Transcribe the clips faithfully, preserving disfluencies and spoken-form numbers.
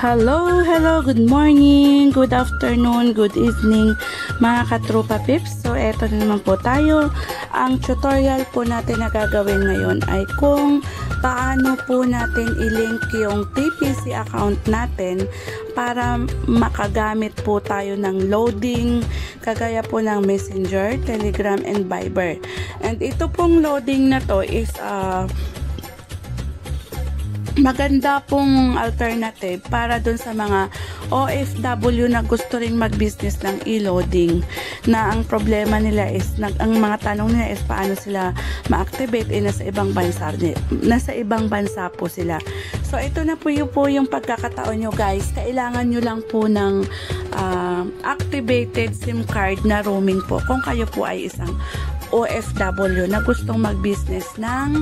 Hello, hello, good morning, good afternoon, good evening mga katropa pips. So eto na naman po tayo. Ang tutorial po natin na gagawin ngayon ay kung paano po natin i-link yung T P C account natin para makagamit po tayo ng loading kagaya po ng Messenger, Telegram, and Viber. And ito pong loading na to is uh, maganda pong alternative para dun sa mga O F W na gusto rin mag-business ng e-loading, na ang problema nila is, nag, ang mga tanong nila is paano sila ma-activate eh, nasa ibang bansa, nasa ibang bansa po sila. So ito na po yung, po yung pagkakataon nyo guys. Kailangan nyo lang po ng uh, activated SIM card na roaming po kung kayo po ay isang O F W na gustong mag-business ng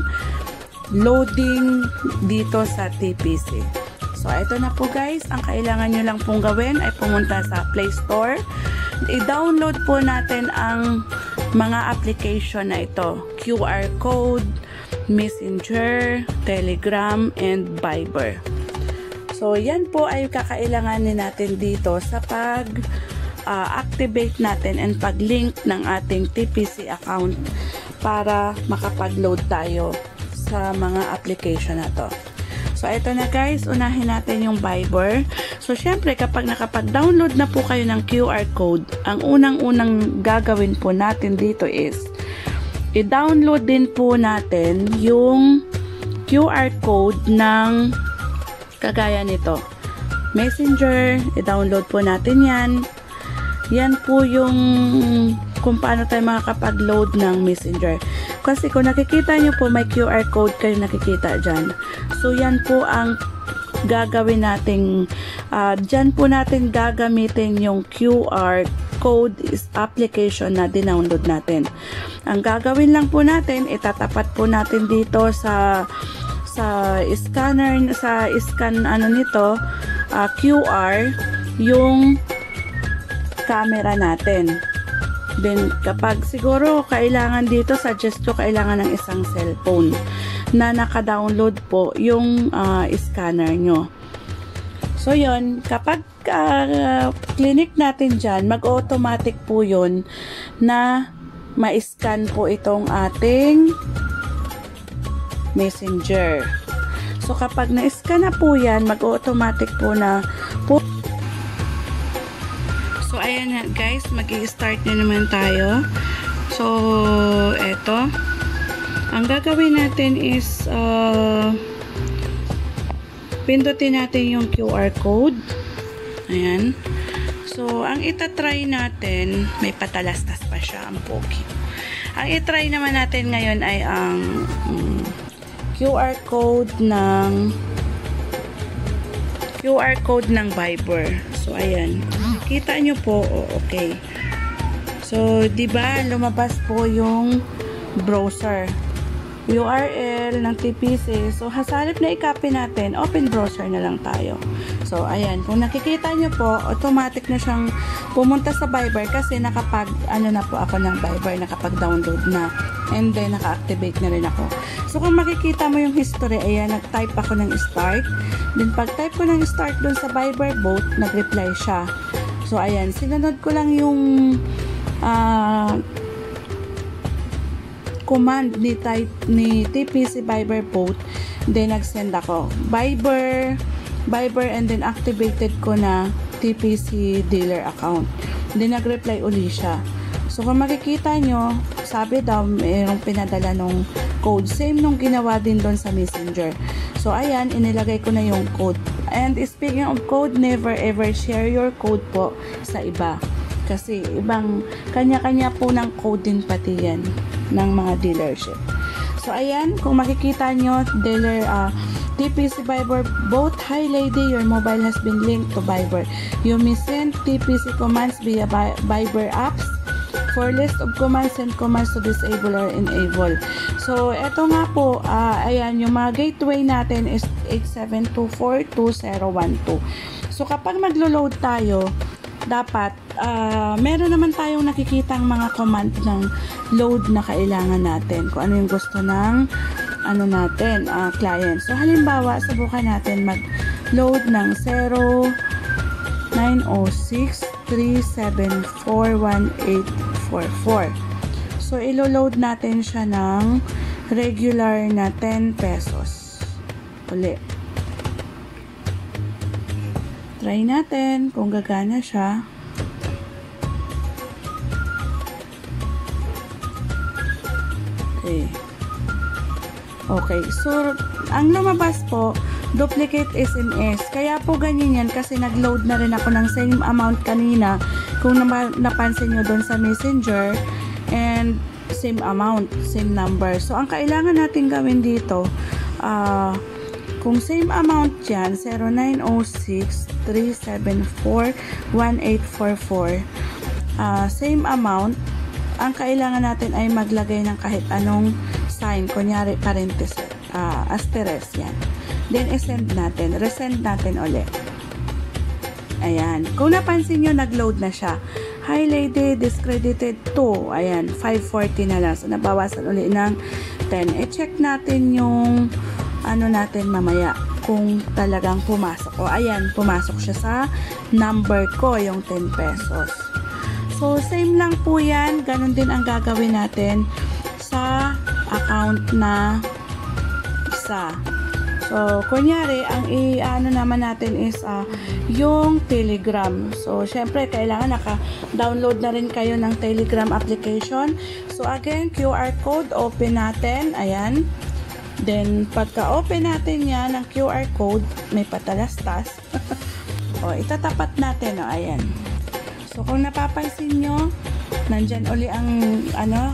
loading dito sa T P C. So, ito na po guys. Ang kailangan nyo lang pong gawin ay pumunta sa Play Store. I-download po natin ang mga application na ito. Q R code, Messenger, Telegram, and Viber. So, yan po ay kakailanganin natin dito sa pag uh, activate natin and pag-link ng ating T P C account para makapag-load tayo sa mga application na to. So, ito na guys, unahin natin yung Viber. So, syempre, kapag nakapag-download na po kayo ng Q R code, ang unang-unang gagawin po natin dito is, i-download din po natin yung Q R code ng kagaya nito. Messenger, i-download po natin yan. Yan po yung kung paano tayo makakapag-load ng Messenger. Kasi kung nakikita nyo po, may Q R code kayo nakikita dyan. So, yan po ang gagawin natin. Uh, dyan po natin gagamitin yung Q R code is application na dinownload natin. Ang gagawin lang po natin, itatapat po natin dito sa sa scanner, sa scan ano nito, uh, Q R, yung camera natin. Then, kapag siguro kailangan dito, suggest ko kailangan ng isang cellphone na naka-download po yung uh, scanner nyo. So, yun, kapag uh, clinic natin dyan, mag-automatic po yun na ma-scan po itong ating Messenger. So, kapag na-scan na po yan, mag-automatic po na po. So, ayan na guys, mag-i-start na naman tayo. So, eto. Ang gagawin natin is, uh, pindutin natin yung Q R code. Ayan. So, ang itatry natin, may patalastas pa siya, ang pogi. Ang itry naman natin ngayon ay ang um, Q R code ng Q R code ng Viber. So, ayan. Kita nyo po, oh, okay. So, di ba lumabas po yung browser. U R L ng T P C. So, hasalip na i-copy natin, open browser na lang tayo. So, ayan. Kung nakikita nyo po, automatic na siyang pumunta sa Viber kasi nakapag, ano na po ako ng Viber, nakapag-download na. And then, naka-activate na rin ako. So, kung makikita mo yung history, ayan, nag-type ako ng start. Then, pag-type ko ng start dun sa Viber bot, nag-reply siya. So, ayan, sinunod ko lang yung uh, command ni, type, ni T P C Viber bot. Then, nag-send ako. Viber, Viber, and then activated ko na T P C dealer account. Then, nag-reply uli siya. So, kung makikita nyo, sabi daw, mayroong pinadala nung code. Same nung ginawa din doon sa Messenger. So, ayan, inilagay ko na yung code. And speaking of code, never ever share your code po sa iba. Kasi ibang, kanya-kanya po ng code din pati yan ng mga dealership. So, ayan, kung makikita nyo, dealer, uh, T P C Viber bot, hi lady, your mobile has been linked to Viber. You may send T P C commands via Viber apps. For list of commands, send commands to disable or enable. So, eto nga po, uh, ayan, yung mga gateway natin is eight seven two four two zero one two. So, kapag maglo-load tayo, dapat, uh, meron naman tayong nakikitang mga command ng load na kailangan natin. Kung ano yung gusto ng ano natin, uh, client. So, halimbawa, subukan natin mag load ng zero nine zero six three seven four one eight four four. So, ilo-load natin siya ng regular na ten pesos. Uli. Try natin kung gagana siya. Okay. Okay. So, ang lumabas po, duplicate S M S. Kaya po ganyan yan kasi nag-load na rin ako ng same amount kanina kung napansin nyo doon sa Messenger, and same amount, same number. So, ang kailangan natin gawin dito, uh, kung same amount yan, zero nine zero six three seven four one eight four four, uh, same amount, ang kailangan natin ay maglagay ng kahit anong sign, kunyari parenthesis, uh, asterisk yan. Then, isend natin. Resend natin ulit. Ayan. Kung napansin nyo, nag-load na siya. Hi, lady, discredited to. Ayan, five forty na lang. So, nabawasan ulit ng ten. E-check natin yung ano natin mamaya kung talagang pumasok. O, ayan, pumasok siya sa number ko, yung ten pesos. So, same lang po yan. Ganon din ang gagawin natin sa account na isa. So, kunyari, ang i-ano naman natin is uh, yung Telegram. So, syempre, kailangan naka-download na rin kayo ng Telegram application. So, again, Q R code, open natin. Ayan. Then, pagka-open natin yan, ng Q R code, may patalastas. O, itatapat natin. O, ayan. So, kung napapansin nyo, nandyan uli ang, ano,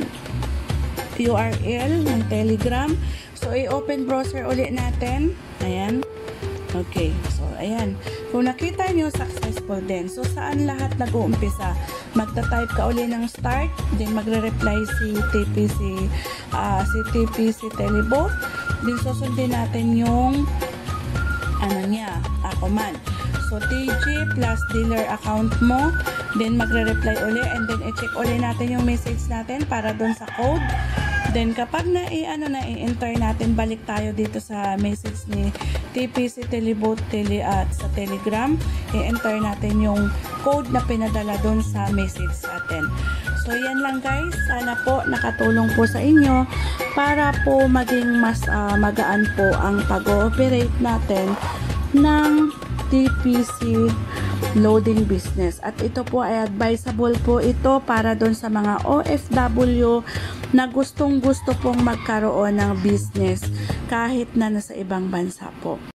U R L ng Telegram. So, i-open browser ulit natin. Ayan. Okay. So, ayan. Kung nakita nyo, successful din. So, saan lahat nag-uumpisa? Magta-type ka ulit ng start. Then, magre-reply si T P C, uh, si T P C Telebot. Then, susundin natin yung ano niya, uh, command. So, T G plus dealer account mo. Then, magre-reply ulit. And then, i-check ulit natin yung message natin para dun sa code. Then, kapag na i-ano na i-enter natin, balik tayo dito sa message ni T P C Telebot tele, at sa Telegram. I-enter natin yung code na pinadala doon sa message natin. So, yan lang guys. Sana po nakatulong po sa inyo para po maging mas uh, magaan po ang pag-ooperate natin ng T P C loading business. At ito po ay advisable po ito para doon sa mga O F W na gustong gusto pong magkaroon ng business kahit na nasa ibang bansa po.